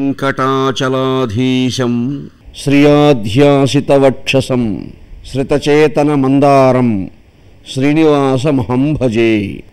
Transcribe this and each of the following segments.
వెంకటాచలాధీశం శ్రియాధ్యాసితవక్షసం శ్రితచేతనమందారం శ్రీనివాసమహం భజే.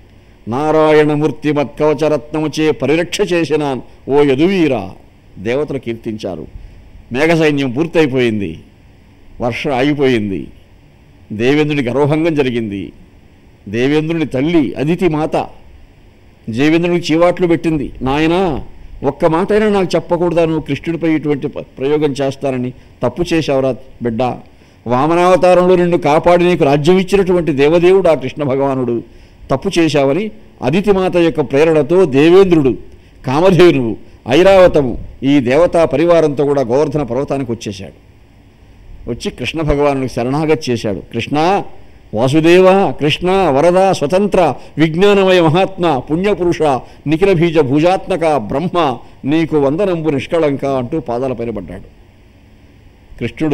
నారాయణమూర్తిమత్కవచరత్నముచే పరిరక్ష చేసినాన్ ఓ యదువీరా. దేవతలు కీర్తించారు. మేఘసైన్యం పూర్తయిపోయింది, వర్షం ఆగిపోయింది, దేవేంద్రుని గర్వభంగం జరిగింది. దేవేంద్రుని తల్లి అదితి మాత దేవేంద్రునికి చీవాట్లు పెట్టింది. నాయనా, ఒక్క మాటైనా నాకు చెప్పకూడదా నువ్వు కృష్ణుడిపై ఇటువంటి ప్రయోగం చేస్తానని? తప్పు చేశావురా బిడ్డ. వామనావతారంలో నిన్ను కాపాడి నీకు రాజ్యం ఇచ్చినటువంటి దేవదేవుడు ఆ కృష్ణ భగవానుడు. తప్పు చేశావని అదితి మాత యొక్క ప్రేరణతో దేవేంద్రుడు, కామధేనువు, ఐరావతము ఈ దేవతా పరివారంతో కూడా గోవర్ధన పర్వతానికి వచ్చేశాడు. వచ్చి కృష్ణ భగవానుడికి శరణాగతి చేశాడు. కృష్ణ, వాసుదేవ, కృష్ణ, వరద, స్వతంత్ర, విజ్ఞానమయ మహాత్మ, పుణ్యపురుష, నిఖిల బీజ భూజాత్మక బ్రహ్మ, నీకు వందనంబు నిష్కళంక అంటూ పాదాల పైన పడ్డాడు. కృష్ణుడు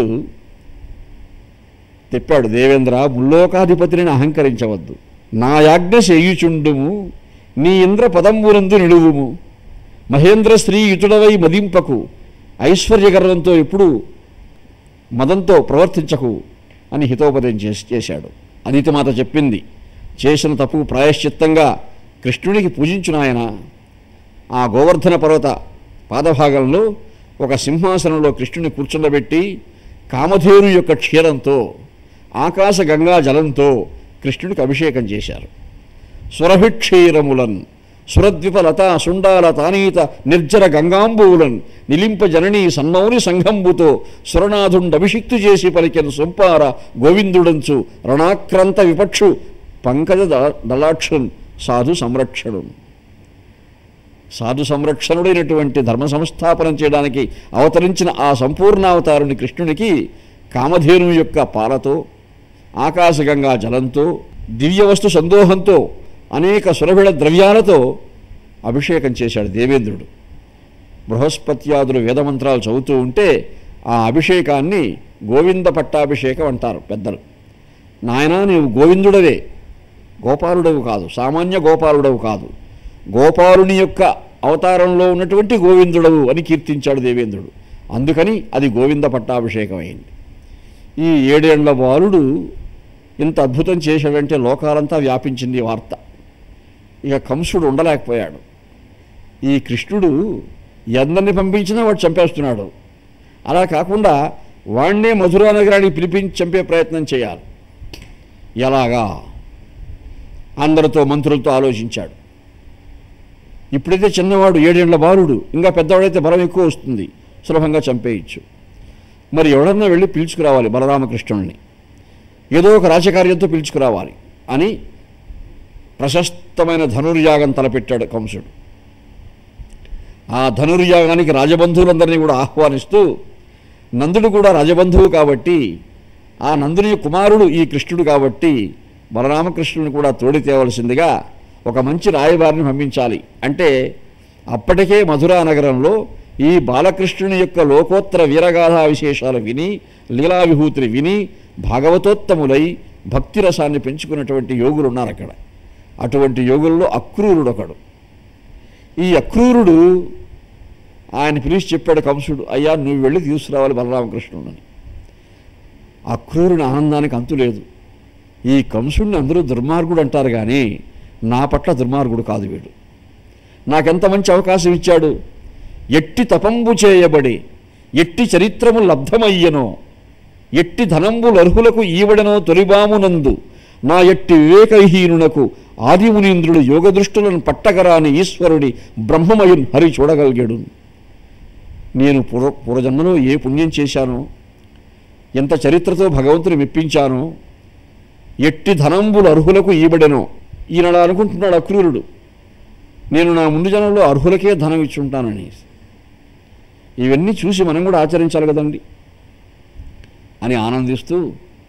చెప్పాడు, దేవేంద్ర, ముల్లోకాధిపతిని అహంకరించవద్దు. నా యాజ్ఞ చేయుచుండుము, నీ ఇంద్ర పదంబునందు నిలువుము, మహేంద్ర శ్రీయుతుడవై మదింపకు, ఐశ్వర్యగర్వంతో ఎప్పుడు మదంతో ప్రవర్తించకు అని హితోపదేశం చేశాడు. అదితి మాత చెప్పింది, చేసిన తప్పుకు ప్రాయశ్చిత్తంగా కృష్ణుడికి పూజించునాయన. ఆ గోవర్ధన పర్వత పాదభాగంలో ఒక సింహాసనంలో కృష్ణుని కూర్చుండబెట్టి కామధేను యొక్క క్షీరంతో, ఆకాశ గంగా జలంతో కృష్ణుడికి అభిషేకం చేశారు. సురభిక్షీరములన్ సురద్విపలత సుండాల తానీత నిర్జర గంగాంబువులన్ నిలింప జననీ సన్నౌని సంఘంబుతో సురనాథుండభిషిక్తు చేసి పలికెను సొంపార గోవిందుడంచు రణాక్రాంత విపక్షు పంకజ దళాక్షున్ సాధు సంరక్షణు. సాధు సంరక్షణుడైనటువంటి ధర్మ సంస్థాపనం చేయడానికి అవతరించిన ఆ సంపూర్ణావతారుని కృష్ణునికి కామధేను యొక్క పాలతో, ఆకాశగంగా జలంతో, దివ్యవస్తు సందోహంతో, అనేక సురభిళ ద్రవ్యాలతో అభిషేకం చేశాడు దేవేంద్రుడు. బృహస్పత్యాదులు వేదమంత్రాలు చదువుతూ ఉంటే ఆ అభిషేకాన్ని గోవింద పట్టాభిషేకం అంటారు పెద్దలు. నాయనా, నీవు గోవిందుడవే, గోపాలుడవు కాదు, సామాన్య గోపాలుడవు కాదు, గోపాలుని యొక్క అవతారంలో ఉన్నటువంటి గోవిందుడవు అని కీర్తించాడు దేవేంద్రుడు. అందుకని అది గోవింద పట్టాభిషేకం అయింది. ఈ 7 ఏళ్ల బాలుడు ఇంత అద్భుతం చేశాడంటే లోకాలంతా వ్యాపించింది వార్త. ఇక కంసుడు ఉండలేకపోయాడు. ఈ కృష్ణుడు ఎందరిని పంపించినా వాడు చంపేస్తున్నాడు. అలా కాకుండా వాణ్ణే మధురా నగరానికి పిలిపించి చంపే ప్రయత్నం చేయాలి. ఎలాగా? అందరితో మంత్రులతో ఆలోచించాడు. ఇప్పుడైతే చిన్నవాడు 7 ఏళ్ల బాలుడు, ఇంకా పెద్దవాడైతే బలం ఎక్కువ వస్తుంది, సులభంగా చంపేయచ్చు. మరి ఎవడన్నా వెళ్ళి పిలుచుకురావాలి బలరామకృష్ణుల్ని, ఏదో ఒక రాజకార్యంతో పిలుచుకురావాలి అని ప్రశస్తమైన ధనుర్యాగం తలపెట్టాడు కంసుడు. ఆ ధనుర్యాగానికి రాజబంధువులందరినీ కూడా ఆహ్వానిస్తూ, నందుడు కూడా రాజబంధువు కాబట్టి, ఆ నందుని కుమారుడు ఈ కృష్ణుడు కాబట్టి బలరామకృష్ణుని కూడా తోడి తేవలసిందిగా ఒక మంచి రాయబారిని పంపించాలి. అంటే అప్పటికే మధురా నగరంలో ఈ బాలకృష్ణుని యొక్క లోకోత్తర వీరగాథా విశేషాలు విని, లీలా విభూతిని విని, భాగవతోత్తములై భక్తిరసాన్ని పెంచుకున్నటువంటి యోగులు ఉన్నారు అక్కడ. అటువంటి యోగుల్లో అక్రూరుడు ఒకడు. ఈ అక్రూరుడు ఆయన పిలిచి చెప్పాడు కంసుడు, అయ్యా నువ్వు వెళ్ళి తీసుకురావాలి బలరామకృష్ణుడిని. అక్రూరుని ఆనందానికి అంతులేదు. ఈ కంసుడిని అందరూ దుర్మార్గుడు అంటారు కానీ నా పట్ల దుర్మార్గుడు కాదు వీడు. నాకెంత మంచి అవకాశం ఇచ్చాడు. ఎట్టి తపంబు చేయబడి ఎట్టి చరిత్రము లబ్ధమయ్యనో, ఎట్టి ధనంబులు అర్హులకు ఈవడనో తొలిబామునందు, నా ఎట్టి వివేకహీనునకు ఆదిమునీంద్రుడు యోగదృష్టులను పట్టగరాని ఈశ్వరుడి బ్రహ్మమయున్ హరి చూడగలిగాడు. నేను పూర్వజన్మలో ఏ పుణ్యం చేశానో, ఎంత చరిత్రతో భగవంతుని మెప్పించానో, ఎట్టి ధనంబులు అర్హులకు ఈబడెనో. ఈనాడు అనుకుంటున్నాడు అక్రూరుడు, నేను నా ముందు జనంలో అర్హులకే ధనం ఇచ్చుంటానని. ఇవన్నీ చూసి మనం కూడా ఆచరించాలి కదండి అని ఆనందిస్తూ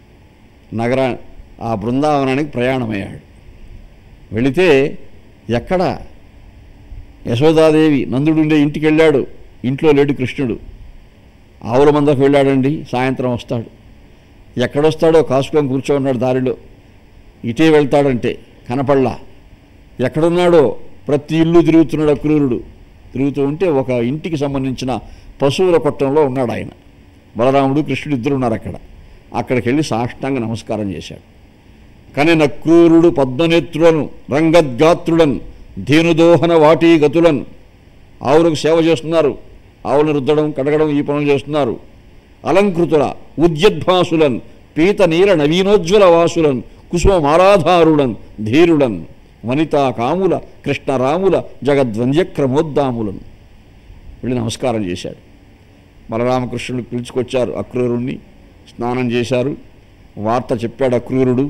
ఆ బృందావనానికి ప్రయాణమయ్యాడు. వెళితే ఎక్కడ యశోదాదేవి నందుడుండే ఇంటికి వెళ్ళాడు. ఇంట్లో లేడు కృష్ణుడు. ఆవుల మందకు వెళ్ళాడండి. సాయంత్రం వస్తాడు. ఎక్కడొస్తాడో కాసుకొని కూర్చోన్నాడు దారిలో. ఇటే వెళ్తాడంటే కనపడలా. ఎక్కడున్నాడో ప్రతి ఇల్లు తిరుగుతున్నాడు అక్రూరుడు. తిరుగుతూ ఉంటే ఒక ఇంటికి సంబంధించిన పశువుల కొట్టంలో ఉన్నాడు ఆయన. బలరాముడు కృష్ణుడు ఇద్దరు ఉన్నారు అక్కడ. అక్కడికి వెళ్ళి సాష్టాంగ నమస్కారం చేశాడు. కానీ నక్రూరుడు పద్మనేత్రులను రంగద్గాత్రులను ధేనుదోహన వాటీగతులను, ఆవులకు సేవ చేస్తున్నారు, ఆవులను రుద్దడం కడగడం ఈ పనులు చేస్తున్నారు. అలంకృతుల ఉద్యద్భాసులను పీత నీల నవీనోజ్వల వాసులను కుసుమారాధారులను ధీరులను వనితా కాముల కృష్ణరాముల జగద్వంద్యక్రమోద్దాములను వెళ్ళి నమస్కారం చేశాడు. బలరామకృష్ణుడు పిలుచుకొచ్చారు అక్రూరుణ్ణి, స్నానం చేశారు. వార్త చెప్పాడు అక్రూరుడు.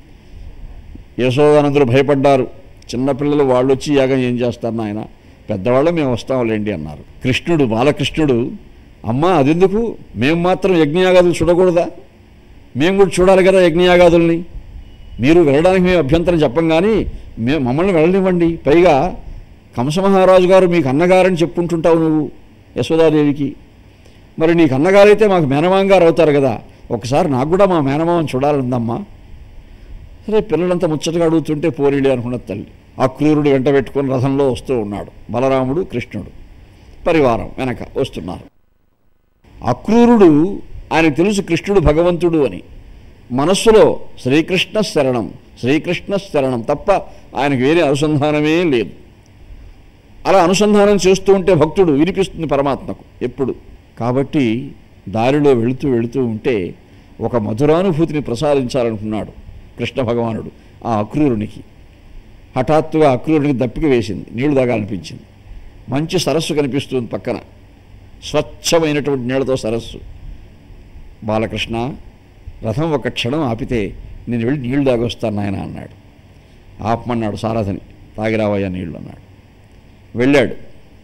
యశోదానందులు భయపడ్డారు. చిన్నపిల్లలు వాళ్ళు వచ్చి యాగం ఏం చేస్తారు నాయన, పెద్దవాళ్ళు మేము వస్తాంలేండి అన్నారు. కృష్ణుడు బాలకృష్ణుడు, అమ్మా అదెందుకు, మేము మాత్రం యజ్ఞయాగాదులు చూడకూడదా, మేము కూడా చూడాలి కదా యజ్ఞయాగాదుల్ని, మీరు వెళ్ళడానికి మేము అభ్యంతరం చెప్పం కానీ మమ్మల్ని వెళ్ళనివ్వండి. పైగా కంసమహారాజు గారు మీకు అన్నగారని చెప్పుకుంటుంటావు నువ్వు యశోదాదేవికి, మరి నీకు అన్నగారైతే మాకు మేనమామ గారు అవుతారు కదా, ఒకసారి నాకు కూడా మా మేనమామని చూడాలందమ్మా. సరే పిల్లలంతా ముచ్చటగా అడుగుతుంటే పోరీలే అనుకున్న తల్లి. అక్రూరుడు వెంట పెట్టుకొని రథంలో వస్తూ ఉన్నాడు. బలరాముడు కృష్ణుడు పరివారం వెనక వస్తున్నారు. అక్రూరుడు ఆయనకు తెలుసు కృష్ణుడు భగవంతుడు అని. మనస్సులో శ్రీకృష్ణ శరణం శ్రీకృష్ణ శరణం తప్ప ఆయనకు వేరే అనుసంధానమే లేదు. అలా అనుసంధానం చేస్తూ ఉంటే భక్తుడు వినిపిస్తుంది పరమాత్మకు ఎప్పుడు. కాబట్టి దారిలో వెళుతూ వెళుతూ ఉంటే ఒక మధురానుభూతిని ప్రసాదించాలనుకున్నాడు కృష్ణ భగవానుడు ఆ అక్రూరునికి. హఠాత్తుగా అక్రూరునికి దప్పిక వేసింది, నీళ్లు తాగాలనిపించింది. మంచి సరస్సు కనిపిస్తుంది పక్కన, స్వచ్ఛమైనటువంటి నీళ్లతో సరస్సు. బాలకృష్ణ రథం ఒక క్షణం ఆపితే నేను వెళ్ళి నీళ్లు తాగొస్తాను నాయన అన్నాడు. ఆపమన్నాడు సారథని, తాగిరావయ్యా నీళ్లు అన్నాడు. వెళ్ళాడు.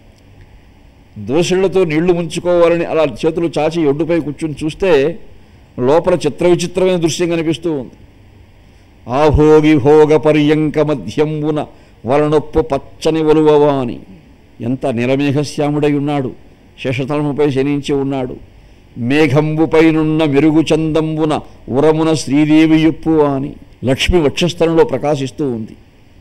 దోసిళ్లతో నీళ్లు ముంచుకోవాలని అలా చేతులు చాచి ఒడ్డుపై కూర్చుని చూస్తే లోపల చిత్ర విచిత్రమైన దృశ్యం కనిపిస్తూ ఉంది. ఆభోగి భోగ పర్యంక మధ్యంబున వలనొప్పు పచ్చని ఒలువవాని, ఎంత నిరమేఘశ్యాముడై ఉన్నాడు, శేషతలముపై శనించి ఉన్నాడు. మేఘంబుపైనున్న మెరుగు చందంబున ఉరమున శ్రీదేవి యొప్పు అని లక్ష్మి వక్షస్థలంలో ప్రకాశిస్తూ ఉంది.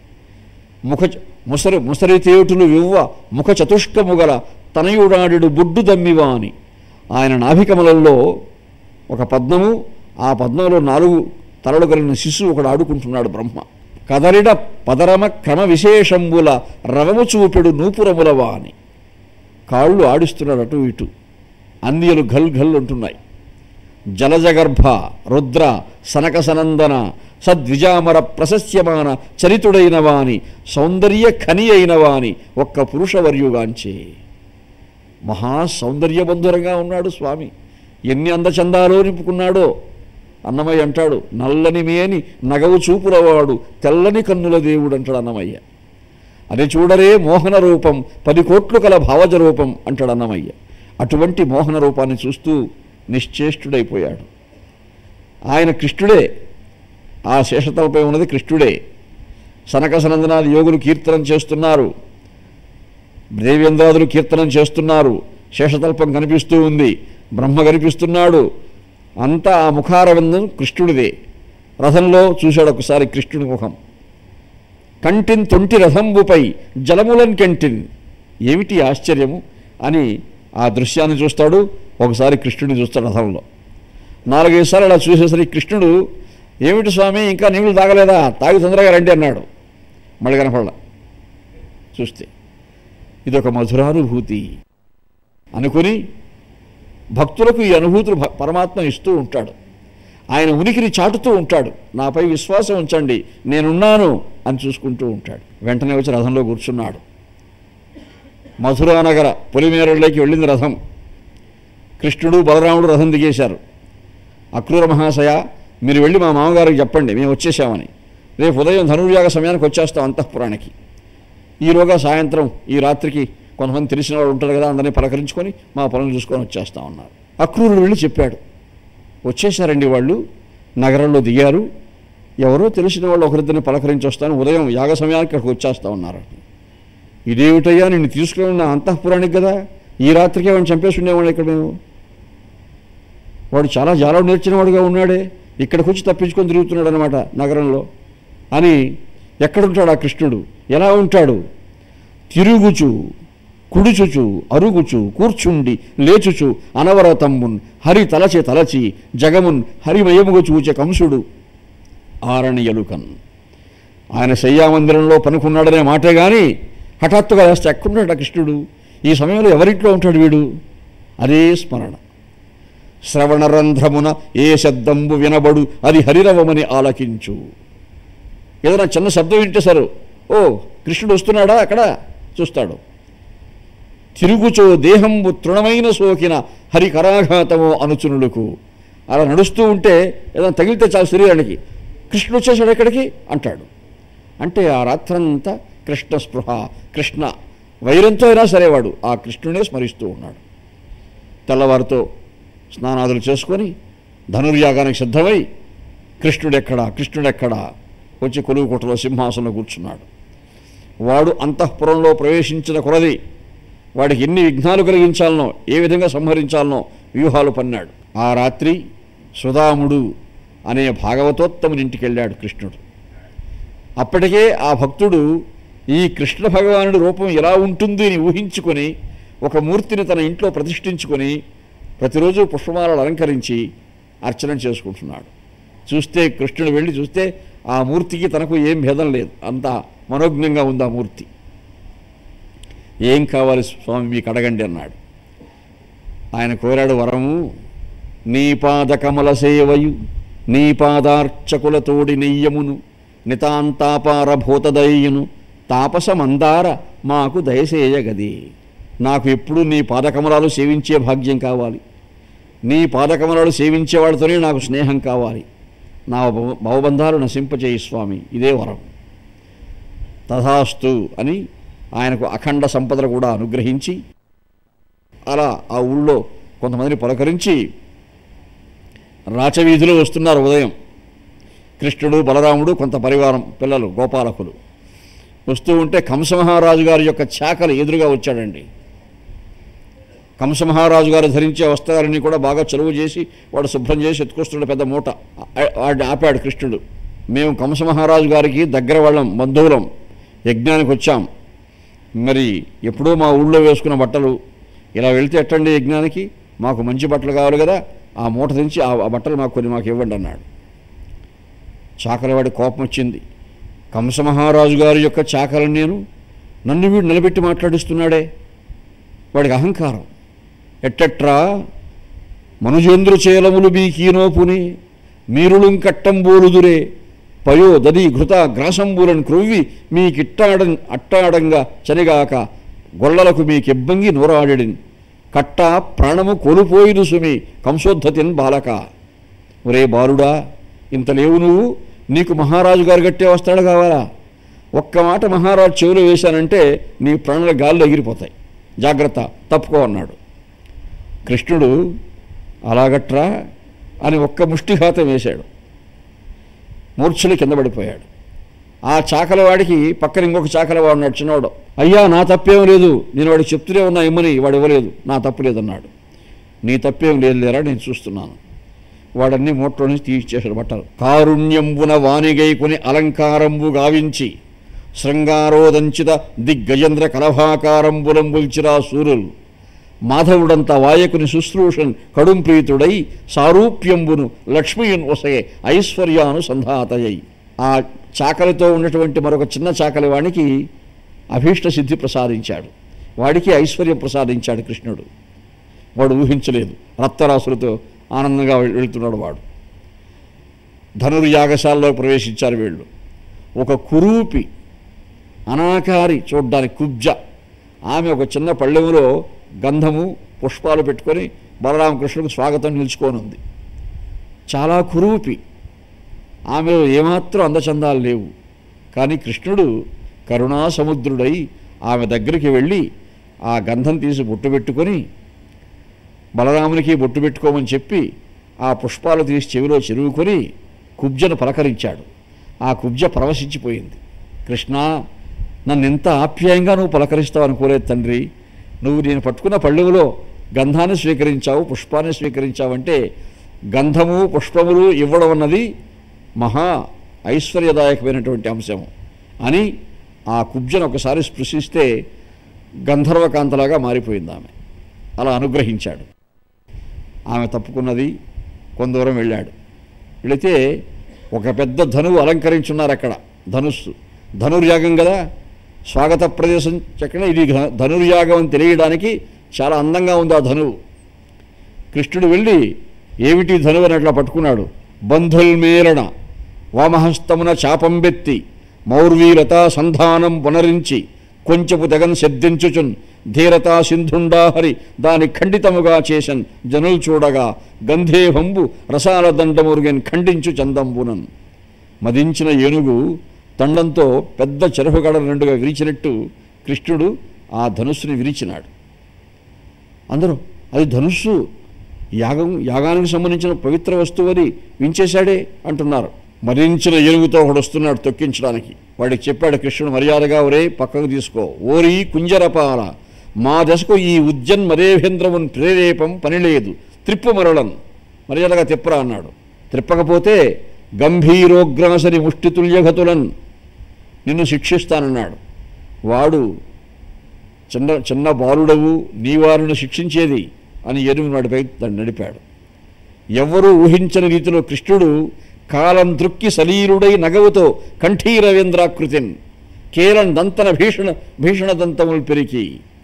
ముసరి తేటులు వివ్వ ముఖ చతుష్కముగల తనయుడాడు బొడ్డు దమ్మివా అని, ఆయన నాభికమలంలో ఒక పద్మము, ఆ పద్మంలో 4 తలలు కలిగిన శిశువు ఒకడు ఆడుకుంటున్నాడు బ్రహ్మ. కదలిడ పదరమ క్రమ విశేషంబుల రవము చూపెడు నూపురములవా అని, కాళ్ళు ఆడిస్తున్నాడు అటు ఇటు, అందియలు ఘల్ ఘల్ ఉంటున్నాయి. జలజగర్భ రుద్ర సనక సనందన సద్విజామర ప్రశస్యమాన చరితుడైన వాని సౌందర్య ఖని అయిన వాని ఒక్క పురుషవర్యుగాంచే. మహాసౌందర్యబంధురంగా ఉన్నాడు స్వామి. ఎన్ని అందచందాలో నింపుకున్నాడో. అన్నమయ్య అంటాడు, నల్లని మేని నగవు చూపులవాడు తెల్లని కన్నుల దేవుడు అంటాడు అన్నమయ్య. అది చూడరే మోహన రూపం 10 కోట్లు కల భావజ రూపం అంటాడు అన్నమయ్య. అటువంటి మోహన రూపాన్ని చూస్తూ నిశ్చేష్టుడైపోయాడు. ఆయన కృష్ణుడే, ఆ శేషతలపై ఉన్నది కృష్ణుడే. సనక సనందనాది యోగులు కీర్తనం చేస్తున్నారు, దేవేంద్రాదులు కీర్తనం చేస్తున్నారు. శేషతల్పం కనిపిస్తూ ఉంది, బ్రహ్మ కనిపిస్తున్నాడు. అంతా ఆ ముఖారవిందం కృష్ణుడిదే. రథంలో చూశాడు ఒకసారి కృష్ణుడి ముఖం. కంటిన్ తొంటి రథంబుపై జలములన్ కంటిన్, ఏమిటి ఆశ్చర్యము అని ఆ దృశ్యాన్ని చూస్తాడు. ఒకసారి కృష్ణుడిని చూస్తాడు రథంలో. 4-5 సార్లు అలా చూసేసరికి కృష్ణుడు, ఏమిటి స్వామి ఇంకా నీళ్ళు తాగలేదా, తాగి తొందరగా రండి అన్నాడు. మళ్ళీ కనపడలా. చూస్తే ఇదొక మధురానుభూతి అనుకుని భక్తులకు ఈ అనుభూతులు పరమాత్మ ఇస్తూ ఉంటాడు. ఆయన ఉనికిని చాటుతూ ఉంటాడు. నాపై విశ్వాసం ఉంచండి, నేనున్నాను అని చూసుకుంటూ ఉంటాడు. వెంటనే వచ్చి రథంలో కూర్చున్నాడు. మధురానగర పొలిమేరలోకి వెళ్ళింది రథం. కృష్ణుడు బలరాముడు రథం దిగేశారు. అక్రూర మహాశయ, మీరు వెళ్ళి మా మామగారికి చెప్పండి మేము వచ్చేసామని, రేపు ఉదయం ధనుర్యాగ సమయానికి వచ్చేస్తాం అంతఃపురానికి. ఈలోగా సాయంత్రం ఈ రాత్రికి కొంతమంది తెలిసిన వాళ్ళు ఉంటారు కదా, అందరినీ పలకరించుకొని మా పనులు చూసుకొని వచ్చేస్తామన్నారు. అక్రూరుడు వెళ్ళి చెప్పాడు, వచ్చేసారండి వాళ్ళు, నగరంలో దిగారు, ఎవరో తెలిసిన వాళ్ళు ఒకరిద్దరిని పలకరించి వస్తాను, ఉదయం యాగ సమయానికి అక్కడికి వచ్చేస్తా ఉన్నారు. ఇదేమిటయ్యా, నిన్ను తీసుకుని నా అంతఃపురానికి కదా, ఈ రాత్రికే వాడిని చంపేసి ఉండేవాడు ఇక్కడ మేము, వాడు చాలా జాలం నేర్చినవాడుగా ఉన్నాడే, ఇక్కడికి వచ్చి తప్పించుకొని తిరుగుతున్నాడు అనమాట నగరంలో అని. ఎక్కడుంటాడు ఆ కృష్ణుడు, ఎలా ఉంటాడు? తిరుగుచు కుడుచుచు అరుగుచు కూర్చుండి లేచుచు అనవరతమ్మున్ హరి తలచి తలచి జగమున్ హరిమయముగు చూచే కంసుడు ఆరణ్యలుకన్. ఆయన శయ్యామందిరంలో పనుకున్నాడనే మాటే కానీ హఠాత్తుగా వేస్తే ఎక్కడున్నాడు కృష్ణుడు? ఈ సమయంలో ఎవరింట్లో ఉంటాడు వీడు? అదే స్మరణ. శ్రవణరంధ్రమున ఏ శబ్దంబు వినబడు అది హరిరవమని ఆలకించు. ఏదైనా చిన్న శబ్దం వింటే సరు, ఓ కృష్ణుడు వస్తున్నాడా అక్కడ చూస్తాడు. తిరుగుచో దేహంబు తృణమైన సోకిన హరికరాఘాతమో అనుచునులకు. అలా నడుస్తూ ఉంటే ఏదైనా తగిలితే చాలు శరీరానికి, కృష్ణుడు వచ్చేసాడు ఎక్కడికి అంటాడు. అంటే ఆ రాత్రంతా కృష్ణ స్పృహ, కృష్ణ వైరంతో అయినా సరేవాడు ఆ కృష్ణునే స్మరిస్తూ ఉన్నాడు. తెల్లవారితో స్నానాదులు చేసుకొని ధనుర్యాగానికి సిద్ధమై కృష్ణుడెక్కడా వచ్చి కొలువుకోటలో సింహాసనంలో కూర్చున్నాడు. వాడు అంతఃపురంలో ప్రవేశించిన కొలది వాడికి ఎన్ని విఘ్నాలు కలిగించాలనో, ఏ విధంగా సంహరించాలనో వ్యూహాలు పన్నాడు. ఆ రాత్రి సుధాముడు అనే భాగవతోత్తమునింటికి వెళ్ళాడు కృష్ణుడు. అప్పటికే ఆ భక్తుడు ఈ కృష్ణ భగవానుడి రూపం ఎలా ఉంటుంది అని ఊహించుకొని ఒక మూర్తిని తన ఇంట్లో ప్రతిష్ఠించుకొని ప్రతిరోజు పుష్పమాలను అలంకరించి అర్చన చేసుకుంటున్నాడు. చూస్తే కృష్ణుడు వెళ్ళి చూస్తే ఆ మూర్తికి తనకు ఏం భేదం లేదు, అంత మనోజ్ఞంగా ఉంది ఆ మూర్తి. ఏం కావాలి స్వామి మీకు అడగండి అన్నాడు. ఆయన కోరాడు వరము, నీ పాద కమల సేవయు నీ పాదార్చకులతోడి నెయ్యమును నితాంతాపారభూతదయ్యును తాపసమందార మాకు దయసేయగది. నాకు ఎప్పుడు నీ పాదకమలాలు సేవించే భాగ్యం కావాలి, నీ పాదకమలాలు సేవించేవాడితోనే నాకు స్నేహం కావాలి, నా భవబంధాలు నశింపచేయి స్వామి, ఇదే వరం. తథాస్తు అని ఆయనకు అఖండ సంపదలు కూడా అనుగ్రహించి అలా ఆ ఊళ్ళో కొంతమందిని పలకరించి రాచవీధిలో వస్తున్నారు. ఉదయం కృష్ణుడు బలరాముడు కొంత పరివారం పిల్లలు గోపాలకులు వస్తూ ఉంటే కంసమహారాజు గారి యొక్క చాకలి ఎదురుగా వచ్చాడండి. కంసమహారాజు గారు ధరించే వస్త్రాలన్నీ కూడా బాగా చలువు చేసి వాడు శుభ్రం చేసి ఎత్తుకొస్తున్నాడు పెద్ద మూట. వాడిని ఆపాడు కృష్ణుడు. మేము కంసమహారాజు గారికి దగ్గర వాళ్ళం, బంధువులం, యజ్ఞానికి వచ్చాం. మరి ఎప్పుడో మా ఊళ్ళో వేసుకున్న బట్టలు ఇలా వెళ్తే ఎట్టండి యజ్ఞానికి, మాకు మంచి బట్టలు కావాలి కదా, ఆ మూట తెంచి ఆ బట్టలు మాకు ఇవ్వండి అన్నాడు. చాకలివాడి కోపం వచ్చింది. కంసమహారాజు గారి యొక్క చాకలిని నన్ను వీడు నిలబెట్టి మాట్లాడిస్తున్నాడే. వాడికి అహంకారం. ఎట్టట్రా మనుజేంద్రు చేలములు బీకీనోపుని మీరులుం కట్టంబోలుదురే పయో దది ఘృత గ్రాసంబూలను క్రొవ్వి అట్టాడంగా చనిగాక గొల్లలకు మీకిబ్బంగి నూరాడిడిన్ కట్ట ప్రాణము కోల్పోయిను సుమి కంసోద్ధతిన్ బాలక. ఒరే బాలుడా, ఇంత లేవు నువ్వు, నీకు మహారాజు గారు గట్టే వస్తాడు కావాలా? ఒక్క మాట మహారాజు చెవులు వేశానంటే నీ ప్రాణాల గాల్లో ఎగిరిపోతాయి, జాగ్రత్త, తప్పుకో అన్నాడు. కృష్ణుడు అలాగట్రా అని ఒక్క ముష్టిఘాతం వేశాడు. మూర్ఛలు కింద పడిపోయాడు. ఆ చాకలవాడికి పక్కన ఇంకొక చాకలవాడు ఉన్నాడు, చిన్నవాడు. అయ్యా నా తప్పేం లేదు, నేను వాడికి చెప్తూనే ఉన్నా ఇమ్మని, వాడు ఇవ్వలేదు, నా తప్పు లేదన్నాడు. నీ తప్పేం లేదు లేరా, నేను చూస్తున్నాను. వాడన్నీ మూట్లో నుంచి తీసేసాడు బట్టలు. కారుణ్యంబున వానిగైకుని అలంకారంబు గావించి శృంగారోదంచిత దిగ్గజేంద్ర కలభాకారంబులంబుల్చిరా సూరులు మాధవుడంత వాయకుని శుశ్రూషన్ కడుం ప్రీతుడై సారూప్యంబును లక్ష్మీయున్ ఒసగే ఐశ్వర్యానుసంధాతయ్యి. ఆ చాకలితో ఉన్నటువంటి మరొక చిన్న చాకలి వాడికి అభీష్ట సిద్ధి ప్రసాదించాడు, వాడికి ఐశ్వర్యం ప్రసాదించాడు కృష్ణుడు. వాడు ఊహించలేదు, రక్తరాసులతో ఆనందంగా వెళుతున్నాడు వాడు. ధనుర్యాగశాలలో ప్రవేశించారు వీళ్ళు. ఒక కురూపి అనాకారి చూడ్డానికి కుబ్జ ఆమె ఒక చిన్న పళ్ళెములో గంధము పుష్పాలు పెట్టుకొని బలరామకృష్ణుడికి స్వాగతం నిలుచుకోనుంది. చాలా కురూపి, ఆమెలో ఏమాత్రం అందచందాలు లేవు. కానీ కృష్ణుడు కరుణాసముద్రుడై ఆమె దగ్గరికి వెళ్ళి ఆ గంధం తీసి బొట్టు పెట్టుకొని బలరామునికి బొట్టు పెట్టుకోమని చెప్పి ఆ పుష్పాలు తీసి చెవిలో చెరువుకొని కుబ్జను పలకరించాడు. ఆ కుబ్జ పరవశించిపోయింది. కృష్ణ, నన్ను ఎంత ఆప్యాయంగా నువ్వు పలకరిస్తావు అనుకోలేదు తండ్రి. నువ్వు నేను పట్టుకున్న పళ్ళెములో గంధాన్ని స్వీకరించావు, పుష్పాన్ని స్వీకరించావంటే గంధము పుష్పములు ఇవ్వడం అన్నది మహా ఐశ్వర్యదాయకమైనటువంటి అంశము అని ఆ కుబ్జను ఒకసారి స్పృశిస్తే గంధర్వకాంతలాగా మారిపోయింది ఆమె. అలా అనుగ్రహించాడు. ఆమె తప్పుకున్నది, కొంత దూరం వెళ్ళాడు. వెళితే ఒక పెద్ద ధనువు అలంకరించున్నారు అక్కడ. ధనుస్సు ధనుర్యాగం కదా, స్వాగత ప్రదేశం చక్కగా ఇది ధనుర్యాగం అని తెలియడానికి చాలా అందంగా ఉంది ఆ ధనువు. కృష్ణుడు వెళ్ళి ఏమిటి ధనువు అని అట్లా పట్టుకున్నాడు. బంధుల్మేరణ వామహస్తమున చాపం బెత్తి మౌర్వీరతా సంధానం పునరించి కొంచెపు తెగన్ శబ్దించుచున్ ధీరతా సింధుండాహరి దాని ఖండితముగా చేసన్ జనులు చూడగా గంధేహంబు రసాల దండమురుగన్ ఖండించు చందంబునన్. మదించిన ఏనుగు దండంతో పెద్ద చెరుపుగడ రెండుగా విరిచినట్టు కృష్ణుడు ఆ ధనుస్సుని విరిచినాడు. అందరూ అది ధనుస్సు యాగానికి సంబంధించిన పవిత్ర వస్తువు అని వించేశాడే అంటున్నారు. మరించిన ఏనుగుతో ఒకడు వస్తున్నాడు తొక్కించడానికి. వాడికి చెప్పాడు కృష్ణుడు మర్యాదగా, ఒరే పక్కకు తీసుకో, ఓరి కుంజరపాల మా దశకు ఈ ఉజ్జన్ మదేవేంద్రమున్ ప్రేరేపం పనిలేదు, త్రిప్పు మరళన్, మర్యాదగా తిప్పరా అన్నాడు. త్రిప్పకపోతే గంభీరోగ్రాసరి ముష్టితుల్యగతులన్, నిన్ను శిక్షిస్తానన్నాడు. వాడు చిన్న బాలుడవు, నీ వారిని శిక్షించేది అని ఏనుగు వాడిపై నడిపాడు. ఎవ్వరూ ఊహించని రీతిలో కృష్ణుడు కాలం దృక్కి సలీరుడై నగవుతో కంఠీరవేంద్రాకృతిన్ కేలం దంతన భీషణ దంతములు పెరికి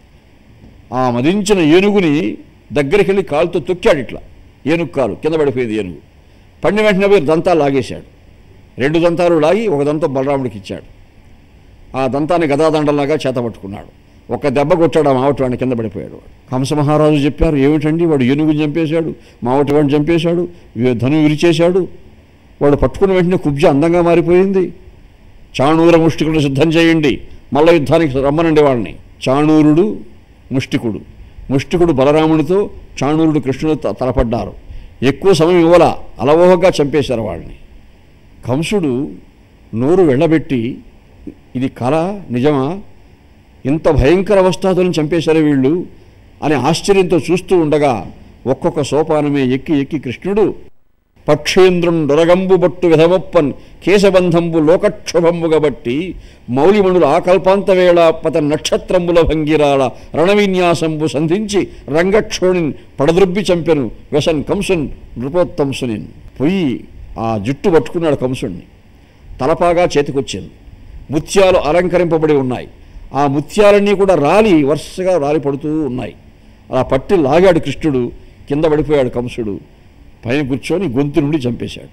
ఆ మదించిన ఏనుగుని దగ్గరికి వెళ్ళి కాలుతో తొక్కాడు. ఇట్లా ఏనుగు కాలు కింద పడిపోయింది. ఏనుగు పండి వెంటనే పోయి దంతాలు లాగేశాడు. 2 దంతాలు లాగి ఒక దంతం బలరాముడికి ఇచ్చాడు. ఆ దంతాన్ని గదాదండలాగా చేతపట్టుకున్నాడు. ఒక దెబ్బ కొట్టాడు ఆ మావటి వాడిని, కింద పడిపోయాడు. వాడు కంసమహారాజు చెప్పారు, ఏమిటండి వాడు ఏనుగుని చంపేశాడు, మావటి వాడిని చంపేశాడు, ధను విరిచేశాడు. వాడు పట్టుకున్న వెంటనే కుబ్జ అందంగా మారిపోయింది. చాణూర ముష్టికుడు సిద్ధం చేయండి, మల్ల యుద్ధానికి రమ్మనండి వాళ్ళని. చాణూరుడు ముష్టికుడు బలరాముడితో చాణూరుడు కృష్ణుడు తలపడ్డారు. ఎక్కువ సమయం ఇవ్వాల, అలవోహగా చంపేశారు వాళ్ళని. కంసుడు నోరు వెళ్ళబెట్టి ఇది కళ నిజమా, ఇంత భయంకర అవస్థాతులను చంపేశారు వీళ్ళు అని ఆశ్చర్యంతో చూస్తూ ఉండగా ఒక్కొక్క సోపానమే ఎక్కి కృష్ణుడు పక్షేంద్రున్ డొరగంబు బట్టు విధమొప్పన్ కేశబంధంబు లోకక్షోభంబుగా బట్టి మౌలిమణులు ఆకల్పాంత వేళ పత నక్షత్రంబుల భంగిరాల రణవిన్యాసంబు సంధించి రంగక్షోణిన్ పడద్రుబ్బి చంపెను వ్యసన్ కంసున్ నృపోత్తంసునిన్. పొయ్యి ఆ జుట్టు పట్టుకున్నాడు కంసుణ్ణి. తలపాగా చేతికొచ్చింది. ముత్యాలు అలంకరింపబడి ఉన్నాయి. ఆ ముత్యాలన్నీ కూడా వరుసగా రాలి పడుతూ ఉన్నాయి. అలా పట్టి లాగాడు కృష్ణుడు. కింద పడిపోయాడు కంసుడు. పైన కూర్చొని గొంతు నుండి చంపేశాడు.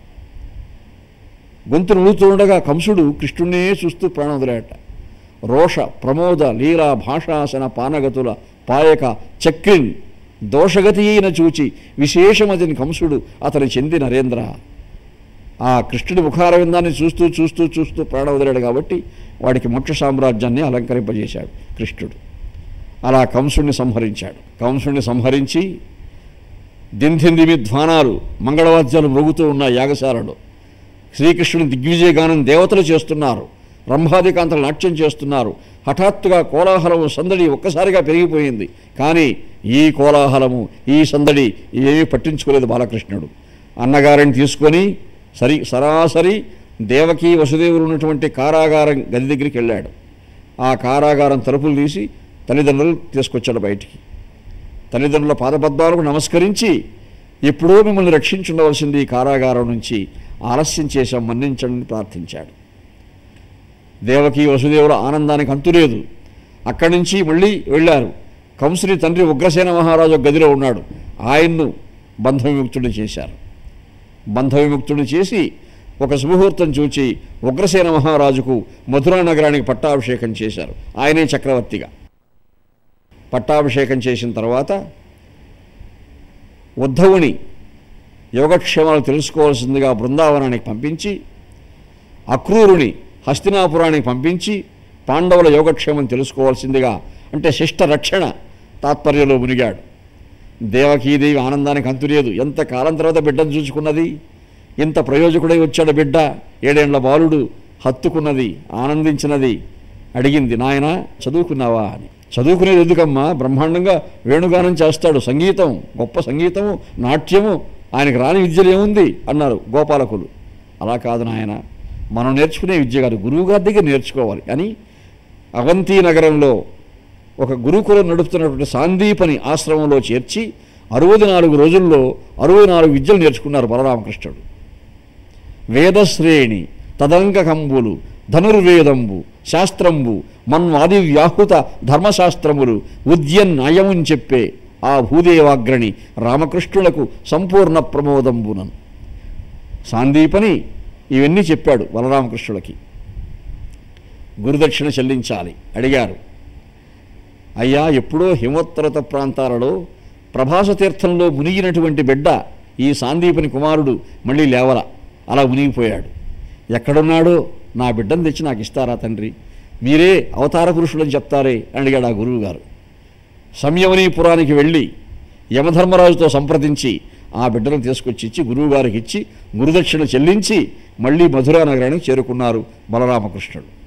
గొంతు నుడుతూ ఉండగా కంసుడు కృష్ణుడినే చూస్తూ ప్రాణం వదిలాట. రోష ప్రమోద లీలా భాషాసన పానగతుల పాయక చక్రిన్ దోషగతి అయిన చూచి విశేషమతిని కంసుడు అతని చెంది నరేంద్ర. ఆ కృష్ణుడి ముఖారవిందాన్ని చూస్తూ చూస్తూ చూస్తూ ప్రాణం వదిలాడు కాబట్టి వాడికి మోక్ష సామ్రాజ్యాన్ని అలంకరింపజేశాడు కృష్ణుడు. అలా కంసుడిని సంహరించాడు. కంసుడిని సంహరించి దింధిందిమి ధ్వానాలు మంగళవాద్యాలు మ్రోగుతూ ఉన్న యాగశాలలో శ్రీకృష్ణుని దిగ్విజయగానం దేవతలు చేస్తున్నారు. రంభాదికాంతలు నాట్యం చేస్తున్నారు. హఠాత్తుగా కోలాహలము సందడి ఒక్కసారిగా పెరిగిపోయింది. కానీ ఈ కోలాహలము ఈ సందడి ఏమీ పట్టించుకోలేదు బాలకృష్ణుడు. అన్నగారిని తీసుకొని సరాసరి దేవకీ వసుదేవులు ఉన్నటువంటి కారాగారం గది దగ్గరికి వెళ్ళాడు. ఆ కారాగారం తలుపులు తీసి తల్లిదండ్రులు తీసుకొచ్చాడు బయటికి. తల్లిదండ్రుల పాదపద్మాలకు నమస్కరించి ఎప్పుడో మిమ్మల్ని రక్షించుండవలసింది ఈ కారాగారం నుంచి, ఆలస్యం చేశాం మన్నించండి ప్రార్థించాడు. దేవకీ వసుదేవుల ఆనందానికి అంతులేదు. అక్కడి నుంచి మళ్ళీ వెళ్ళారు. కంసుని తండ్రి ఉగ్రసేన మహారాజు గదిలో ఉన్నాడు. ఆయన్ను బంధవిముక్తుడిని చేశారు. బంధవిముక్తుడిని చేసి ఒక శుభముహూర్తం చూచి ఉగ్రసేన మహారాజుకు మధురా నగరానికి పట్టాభిషేకం చేశారు. ఆయనే చక్రవర్తిగా. పట్టాభిషేకం చేసిన తర్వాత ఉద్ధవుని యోగక్షేమాలు తెలుసుకోవాల్సిందిగా బృందావనానికి పంపించి, అక్రూరుని హస్తినాపురానికి పంపించి పాండవుల యోగక్షేమం తెలుసుకోవాల్సిందిగా, అంటే శిష్ట రక్షణ తాత్పర్యంలో మునిగాడు. దేవకీదేవి ఆనందానికి అంతులేదు. ఎంత కాలం తర్వాత బిడ్డను చూసుకున్నది, ఇంత ప్రయోజకుడై వచ్చాడు బిడ్డ, 7 ఏళ్ల బాలుడు, హత్తుకున్నది, ఆనందించినది. అడిగింది, నాయన చదువుకున్నావా అని. చదువుకునేది ఎందుకమ్మా, బ్రహ్మాండంగా వేణుగానం చేస్తాడు, సంగీతం, గొప్ప సంగీతము, నాట్యము, ఆయనకు రాని విద్యలు ఏముంది అన్నారు గోపాలకులు. అలా కాదు నాయన, మనం నేర్చుకునే విద్య కాదు, గురువుగారి దగ్గర నేర్చుకోవాలి అని అవంతి నగరంలో ఒక గురుకులం నడుపుతున్నటువంటి సాందీపని ఆశ్రమంలో చేర్చి 64 రోజుల్లో 64 విద్యలు నేర్చుకున్నారు బలరామకృష్ణుడు. వేదశ్రేణి తదంకంబులు ధనుర్వేదంబు శాస్త్రంబు మన్వాది వ్యాహృత ధర్మశాస్త్రములు ఉద్యన్నాయముని చెప్పే ఆ భూదేవాగ్రణి రామకృష్ణులకు సంపూర్ణ ప్రమోదంబునను. సాందీపని ఇవన్నీ చెప్పాడు బలరామకృష్ణులకి. గురుదక్షిణ చెల్లించాలి అడిగారు. అయ్యా, ఎప్పుడో హిమోత్తరత ప్రాంతాలలో ప్రభాస తీర్థంలో మునిగినటువంటి బిడ్డ ఈ సాందీపని కుమారుడు మళ్ళీ లేవల, అలా మునిగిపోయాడు. ఎక్కడున్నాడో నా బిడ్డను తెచ్చి నాకు ఇస్తారా తండ్రి, మీరే అవతార పురుషులని చెప్తారే అని అడిగాడు ఆ గురువుగారు. సంయమనీపురానికి వెళ్ళి యమధర్మరాజుతో సంప్రదించి ఆ బిడ్డను తీసుకొచ్చి ఇచ్చి గురువుగారికి ఇచ్చి గురుదక్షిణ చెల్లించి మళ్ళీ మధురా నగరానికి చేరుకున్నారు బలరామకృష్ణుడు.